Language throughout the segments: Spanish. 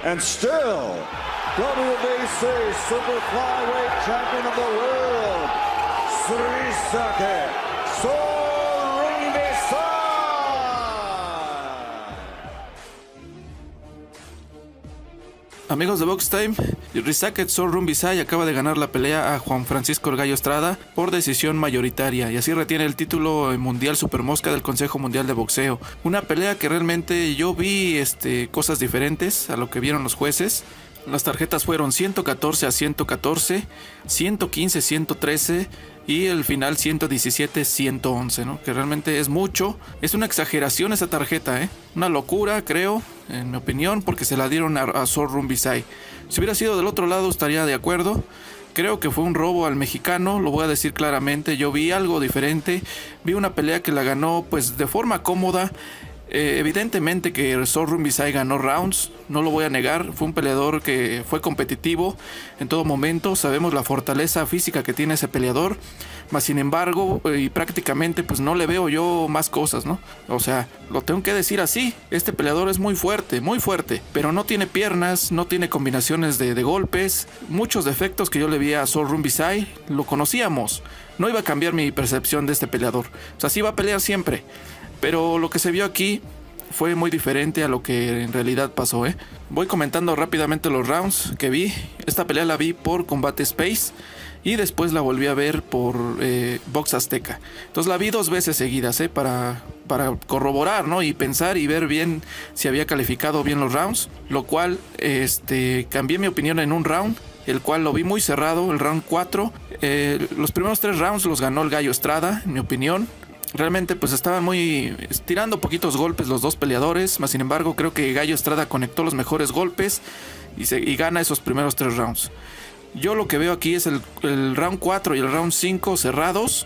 and still WBC Super Flyweight Champion of the World, Srisake Sor Rumbisai. Amigos de Box Time, Srisake Sor Rumbisai acaba de ganar la pelea a Juan Francisco El Gallo Estrada por decisión mayoritaria y así retiene el título mundial Supermosca del Consejo Mundial de Boxeo. Una pelea que realmente yo vi cosas diferentes a lo que vieron los jueces. Las tarjetas fueron 114 a 114, 115 a 113 y el final 117 a 111, ¿no? Que realmente es mucho. Es una exageración esa tarjeta, ¿eh? Una locura, creo, en mi opinión, porque se la dieron a Sor Rumbisai. Si hubiera sido del otro lado estaría de acuerdo. Creo que fue un robo al mexicano, lo voy a decir claramente. Yo vi algo diferente, vi una pelea que la ganó pues de forma cómoda. Evidentemente que Sor Rumbisai ganó rounds, no lo voy a negar, fue un peleador que fue competitivo en todo momento, sabemos la fortaleza física que tiene ese peleador, mas sin embargo, y prácticamente pues no le veo yo más cosas, ¿no? O sea, lo tengo que decir así, este peleador es muy fuerte, pero no tiene piernas, no tiene combinaciones de golpes, muchos defectos que yo le vi a Sor Rumbisai, lo conocíamos, no iba a cambiar mi percepción de este peleador, o sea, sí va a pelear siempre. Pero lo que se vio aquí fue muy diferente a lo que en realidad pasó, ¿eh? Voy comentando rápidamente los rounds que vi. Esta pelea la vi por Combate Space y después la volví a ver por Box Azteca. Entonces la vi 2 veces seguidas, ¿eh? Para corroborar, ¿no? Y pensar y ver bien si había calificado bien los rounds. Lo cual cambié mi opinión en un round, el cual lo vi muy cerrado, el round 4. Los primeros 3 rounds los ganó el Gallo Estrada, en mi opinión. Realmente pues estaban muy tirando poquitos golpes los dos peleadores, mas sin embargo creo que Gallo Estrada conectó los mejores golpes y gana esos primeros 3 rounds. Yo lo que veo aquí es el round 4 y el round 5 cerrados,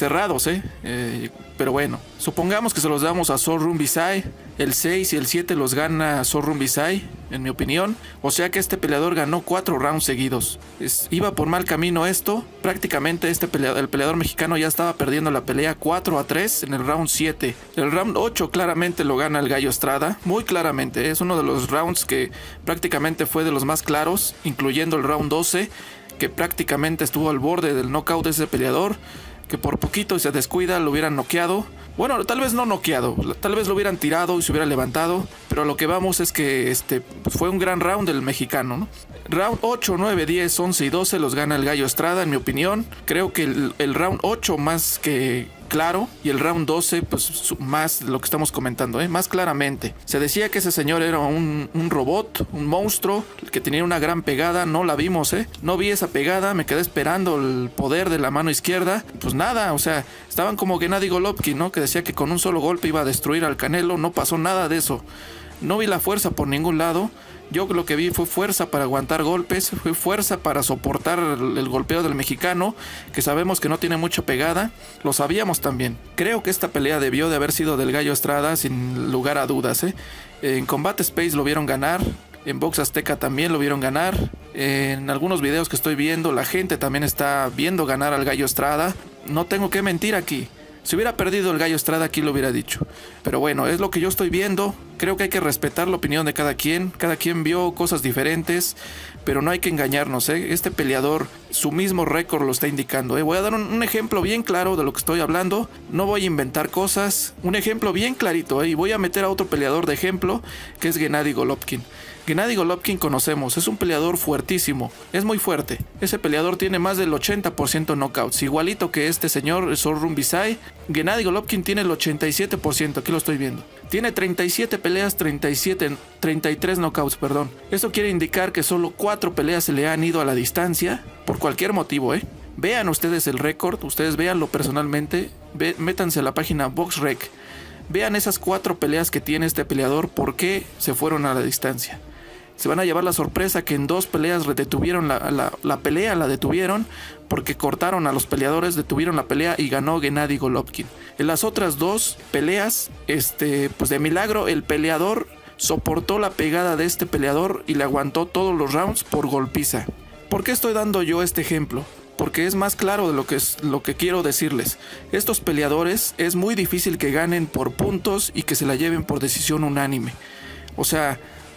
pero bueno, supongamos que se los damos a Sor Rumbisai, el 6 y el 7 los gana Sor Rumbisai, en mi opinión, o sea que este peleador ganó 4 rounds seguidos. Iba por mal camino esto, prácticamente el peleador mexicano ya estaba perdiendo la pelea 4-3 en el round 7. El round 8 claramente lo gana el Gallo Estrada, muy claramente, es uno de los rounds que prácticamente fue de los más claros, incluyendo el round 12, que prácticamente estuvo al borde del knockout de ese peleador, que por poquito se descuida lo hubieran noqueado. Bueno, tal vez no noqueado, tal vez lo hubieran tirado y se hubiera levantado, pero a lo que vamos es que fue un gran round del mexicano, ¿no? Round 8, 9, 10, 11 y 12 los gana el Gallo Estrada, en mi opinión. Creo que el round 8 más que claro y el round 12 pues más lo que estamos comentando, más claramente. Se decía que ese señor era un robot, un monstruo, que tenía una gran pegada, no la vimos, no vi esa pegada, me quedé esperando el poder de la mano izquierda, pues nada, o sea, estaban como Gennady Golovkin, ¿no? Que decía que con un solo golpe iba a destruir al Canelo, no pasó nada de eso. No vi la fuerza por ningún lado. Yo lo que vi fue fuerza para aguantar golpes, fue fuerza para soportar el golpeo del mexicano, que sabemos que no tiene mucha pegada, lo sabíamos también. Creo que esta pelea debió de haber sido del Gallo Estrada sin lugar a dudas, En Combate Space lo vieron ganar, en Box Azteca también lo vieron ganar, en algunos videos que estoy viendo la gente también está viendo ganar al Gallo Estrada. No tengo que mentir aquí. Si hubiera perdido el Gallo Estrada aquí lo hubiera dicho. Pero bueno, es lo que yo estoy viendo. Creo que hay que respetar la opinión de cada quien. Cada quien vio cosas diferentes. Pero no hay que engañarnos, Este peleador, su mismo récord lo está indicando, Voy a dar un ejemplo bien claro de lo que estoy hablando. No voy a inventar cosas. Un ejemplo bien clarito, Y voy a meter a otro peleador de ejemplo, que es Gennady Golovkin. Gennady Golovkin conocemos, es un peleador fuertísimo, es muy fuerte. Ese peleador tiene más del 80% knockouts, igualito que este señor Sor Rumbisai. Gennady Golovkin tiene el 87%, aquí lo estoy viendo. Tiene 37 peleas, 33 knockouts, perdón. Esto quiere indicar que solo 4 peleas se le han ido a la distancia, por cualquier motivo, Vean ustedes el récord, ustedes véanlo personalmente, métanse a la página BoxRec. Vean esas 4 peleas que tiene este peleador, por qué se fueron a la distancia. Se van a llevar la sorpresa que en 2 peleas detuvieron la pelea, la detuvieron porque cortaron a los peleadores, detuvieron la pelea y ganó Gennady Golovkin. En las otras 2 peleas, pues de milagro el peleador soportó la pegada de este peleador y le aguantó todos los rounds por golpiza. ¿Por qué estoy dando yo este ejemplo? Porque es más claro de lo que quiero decirles. Estos peleadores es muy difícil que ganen por puntos y que se la lleven por decisión unánime. O sea,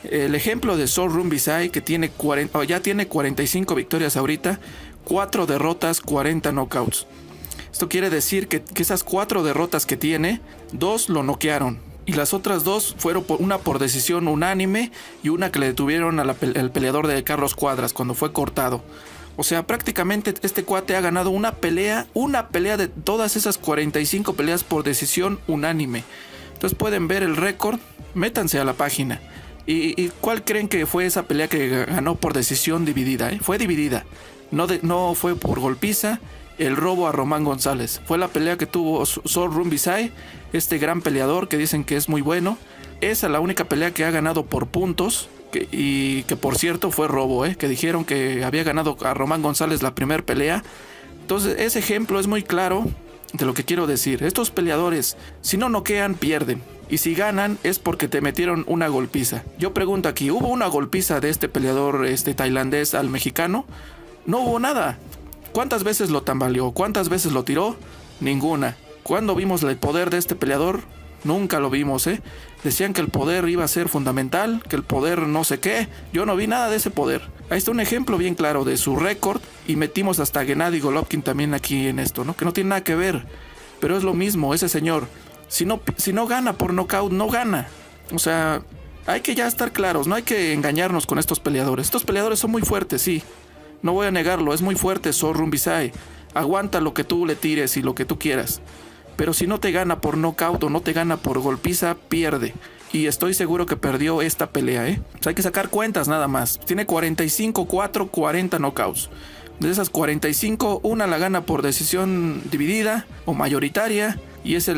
El ejemplo de Sor Rumbisai, que tiene ya tiene 45 victorias ahorita, 4 derrotas, 40 knockouts. Esto quiere decir que esas 4 derrotas que tiene, 2 lo noquearon. Y las otras 2 fueron una por decisión unánime y una que le detuvieron al peleador de Carlos Cuadras cuando fue cortado. O sea, prácticamente este cuate ha ganado una pelea de todas esas 45 peleas por decisión unánime. Entonces pueden ver el récord, métanse a la página. ¿Y cuál creen que fue esa pelea que ganó por decisión dividida? Fue dividida, no fue por golpiza. El robo a Román González fue la pelea que tuvo Sor Rumbisai, este gran peleador que dicen que es muy bueno. Esa es la única pelea que ha ganado por puntos, y que por cierto fue robo, que dijeron que había ganado a Román González la primera pelea. Entonces ese ejemplo es muy claro de lo que quiero decir. Estos peleadores, si no noquean, pierden. Y si ganan es porque te metieron una golpiza. Yo pregunto aquí, ¿hubo una golpiza de este peleador tailandés al mexicano? No hubo nada. ¿Cuántas veces lo tambaleó? ¿Cuántas veces lo tiró? Ninguna. ¿Cuándo vimos el poder de este peleador? Nunca lo vimos, Decían que el poder iba a ser fundamental, que el poder no sé qué. Yo no vi nada de ese poder. Ahí está un ejemplo bien claro de su récord. Y metimos hasta Gennady Golovkin también aquí en esto, ¿no? Que no tiene nada que ver. Pero es lo mismo, ese señor. Si no gana por nocaut, no gana. O sea, hay que ya estar claros. No hay que engañarnos con estos peleadores. Estos peleadores son muy fuertes, sí. No voy a negarlo, es muy fuerte Sor Rumbisai. Aguanta lo que tú le tires y lo que tú quieras. Pero si no te gana por nocaut o no te gana por golpiza, pierde. Y estoy seguro que perdió esta pelea, O sea, hay que sacar cuentas nada más. Tiene 45, 4, 40 knockouts. De esas 45, una la gana por decisión dividida o mayoritaria. Y es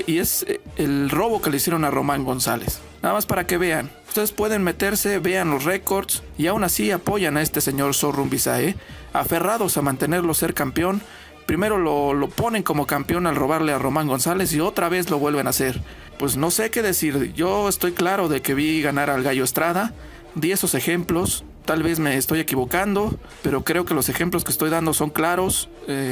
el robo que le hicieron a Román González. Nada más para que vean. Ustedes pueden meterse, vean los récords y aún así apoyan a este señor Sor Rumbisai, aferrados a mantenerlo ser campeón. Primero lo ponen como campeón al robarle a Román González y otra vez lo vuelven a hacer. Pues no sé qué decir. Yo estoy claro de que vi ganar al Gallo Estrada. Di esos ejemplos. Tal vez me estoy equivocando, pero creo que los ejemplos que estoy dando son claros,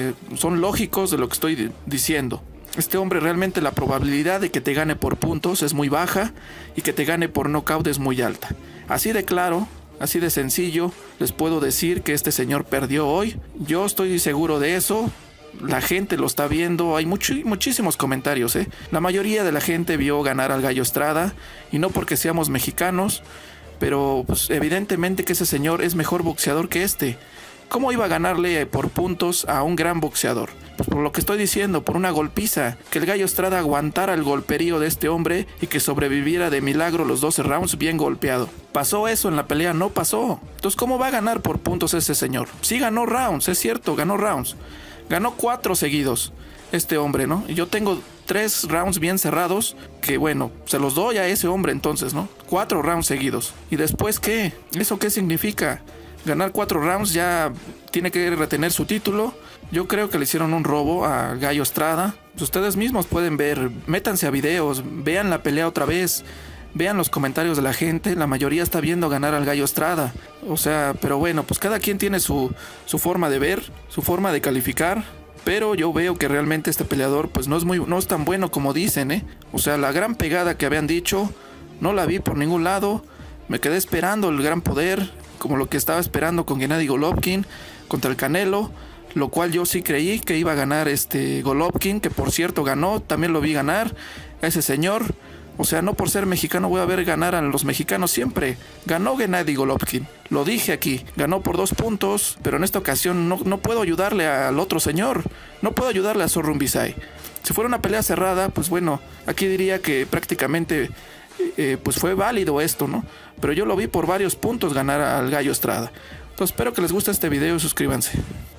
son lógicos de lo que estoy diciendo. Este hombre realmente la probabilidad de que te gane por puntos es muy baja y que te gane por nocaut es muy alta. Así de claro, así de sencillo, les puedo decir que este señor perdió hoy. Yo estoy seguro de eso. La gente lo está viendo, hay muchísimos comentarios, La mayoría de la gente vio ganar al Gallo Estrada y no porque seamos mexicanos, pero pues, evidentemente que ese señor es mejor boxeador que este. ¿Cómo iba a ganarle por puntos a un gran boxeador? Pues por lo que estoy diciendo, por una golpiza, que el Gallo Estrada aguantara el golperío de este hombre y que sobreviviera de milagro los 12 rounds bien golpeado. ¿Pasó eso en la pelea? No pasó. Entonces, ¿cómo va a ganar por puntos ese señor? Sí ganó rounds, es cierto, ganó rounds. Ganó 4 seguidos este hombre, ¿no? Yo tengo 3 rounds bien cerrados, que bueno, se los doy a ese hombre entonces, ¿no? 4 rounds seguidos. ¿Y después qué? ¿Eso qué significa? Ganar 4 rounds ya tiene que retener su título. Yo creo que le hicieron un robo a Gallo Estrada. Pues ustedes mismos pueden ver, métanse a videos, vean la pelea otra vez, vean los comentarios de la gente. La mayoría está viendo ganar al Gallo Estrada. O sea, pero bueno, pues cada quien tiene su forma de ver, su forma de calificar. Pero yo veo que realmente este peleador pues no es tan bueno como dicen, O sea, la gran pegada que habían dicho, no la vi por ningún lado. Me quedé esperando el gran poder, como lo que estaba esperando con Gennady Golovkin contra el Canelo, lo cual yo sí creí que iba a ganar Golovkin, que por cierto ganó, también lo vi ganar a ese señor. O sea, no por ser mexicano voy a ver ganar a los mexicanos siempre. Ganó Gennady Golovkin, lo dije aquí, ganó por 2 puntos, pero en esta ocasión no puedo ayudarle al otro señor, no puedo ayudarle a Sor Rumbisai. Si fuera una pelea cerrada, pues bueno, aquí diría que prácticamente pues fue válido esto, ¿no? Pero yo lo vi por varios puntos ganar al Gallo Estrada. Entonces espero que les guste este video y suscríbanse.